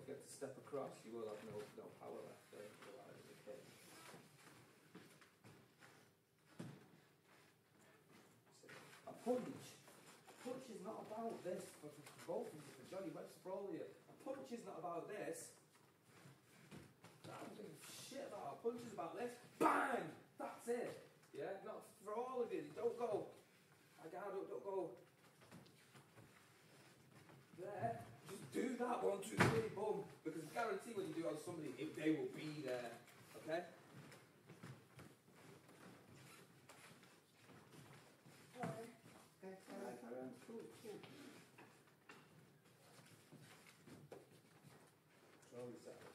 forget to step across. You will have no power left there. Otherwise, okay. A punch is not about this for both of you, for Johnny Webster, for all of you. A punch is not about this. I don't give a shit about a punch is about this. Bang! That's it. Yeah? Not for all of you. Don't go. Don't go there. Just do that 1, 2, 3, boom. Because I guarantee when you do it on somebody, they will be there. Okay? Alright. Okay, carry on. Cool. Slowly settle.